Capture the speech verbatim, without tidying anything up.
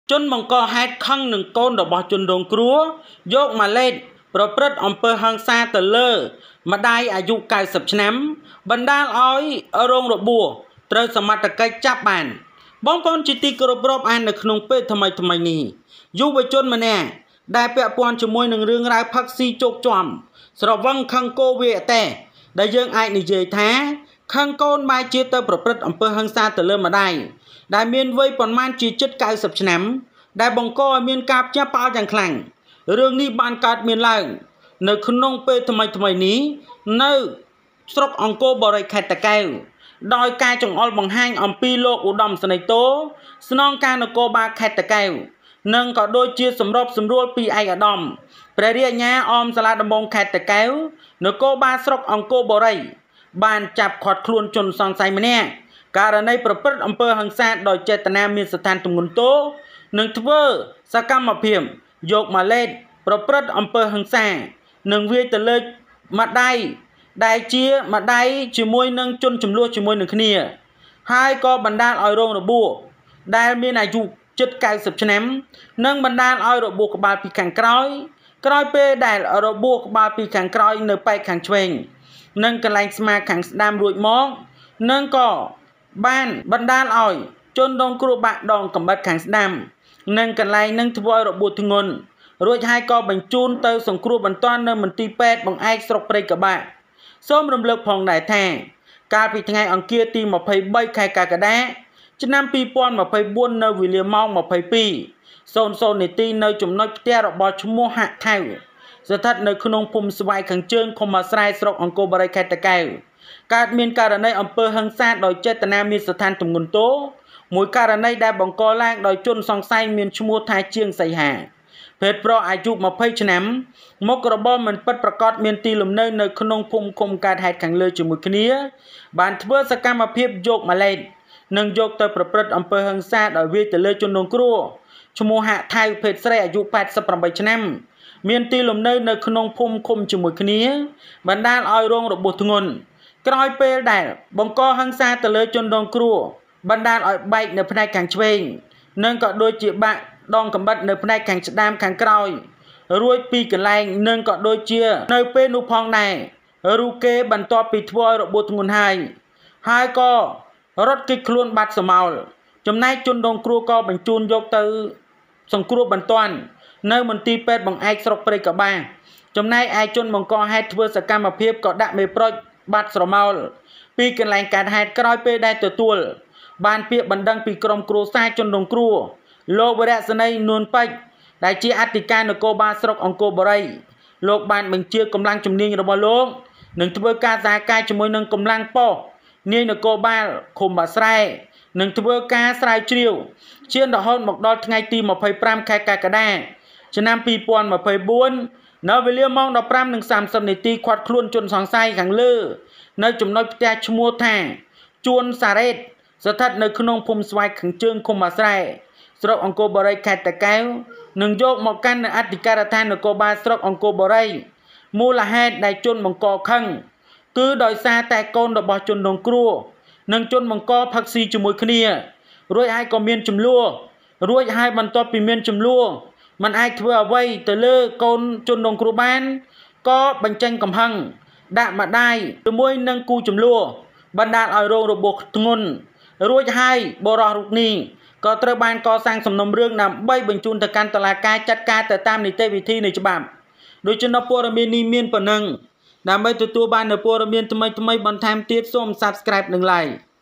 ជនបង្កហេតុខឹងនឹងកូនរបស់ជនរងគ្រោះយកម៉ាឡេតប្រព្រឹត្តអំពើហិង្សាទៅលើម្ដាយអាយុកៅសិបឆ្នាំបណ្ដាលឲ្យរងរបួសត្រូវសមត្ថកិច្ចចាប់បានបងប្អូនជាទីគោរពរាប់អាននៅក្នុងពេលថ្មីថ្មីនេះយុវជនម្នាក់ដែលពាក់ព័ន្ធជាមួយនឹងរឿងរ៉ាវផឹកស៊ីជោគជាំស្រវឹងខឹងគោវាអតេដែលយើងអាចនិយាយថាខឹងកូនបែរជាទៅប្រព្រឹត្តអំពើហិង្សាទៅលើម្ដាយដែលមានវ័យប្រមាណជាជិតកៅសិបឆ្នាំដែលបង្កឲ្យមានការផ្ទះផ្អើលយ៉ាងខ្លាំងរឿងនេះបានកើតមានឡើងនៅក្នុងពេលថ្មីថ្មីនេះនៅស្រុកអង្គរបូរីខេត្តតាកែវដោយការចង្អុលបង្ហាញអំពីលោកឧត្តមសេនីយ៍តូស្នងការនគរបាលខេត្តតាកែវនិងក៏ដូចជាសម្របសម្រួលពីឯកឧត្តមព្រះរាជអាជ្ញាអមសាលាដំបងខេត្តតាកែវនគរបាលស្រុកអង្គរបូរីបានចាប់ឃាត់ខ្លួនជនសង្ស័យម្នាក់ករណីប្រព្រឹត្តអំពើហិង្សាដោយចេតនាមានស្ថានទម្ងន់ទោសនិងធ្វើសកម្មភាពយកម៉ាឡេតប្រព្រឹត្តអំពើហិង្សានិងវាយទៅលើម្ដាយដែលជាម្ដាយជាមួយនឹងជនចំនួនជាមួយនឹងគ្នាហើយក៏បណ្ដាលឲ្យរងរបួសដែលមានអាយុជិតកៅសិបឆ្នាំនិងបណ្ដាលឲ្យរបួសក្បាលពីខាងក្រោយក្រោយពេលដែលរបួសក្បាលពីខាងក្រោយនៅប៉ែកខាងឆ្វេងនិងកន្លែងស្មាខាងស្ដាំរួចមកនិងក៏បានបណ្ដាលឲ្យជនរងគ្រោះបាក់ដងកំបិតខាងស្ដាំនិងកន្លែងនឹងធ្វើឲ្យរបួសធ្ងន់រួចហើយក៏បញ្ជូនទៅសង្គ្រោះបន្ទាន់នៅមន្ទីរពេទ្យបង្អែកស្រុកព្រៃកបាក់សូមរំលឹកផងដែរថាកាលពីថ្ងៃអង្គារទីម្ភៃបីខែកក្កដាឆ្នាំពីរពាន់ម្ភៃបួននៅវេលាម៉ោងម្ភៃពីរ នាទីនៅចំណុចផ្ទះរបស់ឈ្មោះហាក់ថៅស្ថិតនៅក្នុងភូមិស្វាយខាងជើងឃុំអាស្រ័យស្រុកអង្គរបូរីខេត្តតាកែវកើតមានករណីអំពើហិង្សាដោយចេតនាមានស្ថានទម្ងន់ទោសមួយករណីដែលបង្កឡើងដោយជនសង្ស័យមានឈ្មោះថាជាងសីហាភេទប្រុសអាយុម្ភៃឆ្នាំមុខរបរមិនពិតប្រាកដមានទីលំនៅនៅក្នុងភូមិឃុំកើតហេតុខាងលើជាមួយគ្នាបានធ្វើសកម្មភាពយកម៉ាឡេតនិងយកទៅប្រព្រឹត្តអំពើហិង្សាដោយវាយទៅលើជនរងគ្រោះឈ្មោះហាក់ថៅភេទស្រីអាយុប៉ែតសិបប្រាំបីឆ្នាំមានទីលំនៅនៅក្នុងភូមិឃុំជាមួយគ្នាបណ្ដាលឲ្យរងរបួសធ្ងន់ក្រោយពេលដែលបង្កហិង្សាទៅលើជនរងគ្រោះបណ្ដាលឲ្យបែកនៅផ្នែកខាងឆ្វេងនិងក៏ដូចជាបាក់ដងកំបិតនៅផ្នែកខាងស្ដាំខាងក្រោយរួចពីកន្លែងនិងក៏ដូចជានៅពេលនោះផងដែររូគេបន្ទាប់ពីធ្វើឲ្យរបួសធ្ងន់ហើយហើយក៏រត់គេចខ្លួនបាត់សមោលចំណែកជនរងគ្រោះក៏បញ្ជូនយកទៅសង្គ្រោះបន្ទាន់នៅមន្ទីរពេទ្យបង្អែកស្រុកព្រៃកបាចំណែកឯជនបង្កហេតុធ្វើសកម្មភាពក៏ដាក់មេប្រូចបាត់ស្រមោលពីកន្លែងកើតហេតុក្រោយពេលដែលទទួលបានពាក្យបណ្ដឹងពីក្រុមគ្រួសារជនរងគ្រោះលោកវរៈសេនីយ៍នួនពេជ្រដែលជាអធិការនគរបាលស្រុកអង្គរបូរីលោកបានបញ្ជាកម្លាំងជំនាញរបស់លោកនឹងធ្វើការសហការជាមួយនឹងកម្លាំងប៉ុស្តិ៍នាយនគរបាលឃុំបាស្រែនឹងធ្វើការស្រាវជ្រាវជារហូតមកដល់ថ្ងៃទីម្ភៃប្រាំខែកក្កដាឆ្នាំពីរពាន់ម្ភៃបួននៅវេលាម៉ោងដប់ប្រាំ សាមសិប នាទីឃាត់ខ្លួនជនសង្ស័យខាងលើនៅចំណុចផ្ទះឈ្មោះថាជួនសារ៉េតស្ថិតនៅក្នុងភូមិស្វាយខាងជើងឃុំបាស្រែស្រុកអង្គរបូរីខេត្តតាកែវនឹងយកមកកាន់នៅអធិការដ្ឋាននគរបាលស្រុកអង្គរបូរីមូលហេតុដែលជនបង្កខឹងគឺដោយសារតែកូនរបស់ជនរងគ្រោះនិងជនបង្កផឹកស៊ីជាមួយគ្នារួចហើយក៏មានចំនួនរួចហើយបន្ទាប់ពីមានចំនួនมันអាចធ្វើអ្វីទៅលើកូនជនរងគ្រោះបានក៏បញ្ចេញកំហឹងដាក់ម្ដាយជាមួយនឹងគូចំនួនបណ្ដាលឲ្យរងរបួសធ្ងន់រួចហើយបរិសុទ្ធរូបនេះក៏ត្រូវបានកសាងសំណុំរឿងដើម្បីបញ្ជូនទៅកាន់តុលាការចាត់ការទៅតាមនីតិវិធីនៃច្បាប់ដូច្នេះព័ត៌មាននេះមានប៉ុណ្ណឹងដើម្បីទទួលបាននូវព័ត៌មានថ្មីៗបន្ថែមទៀតសូម Subscribe និង Like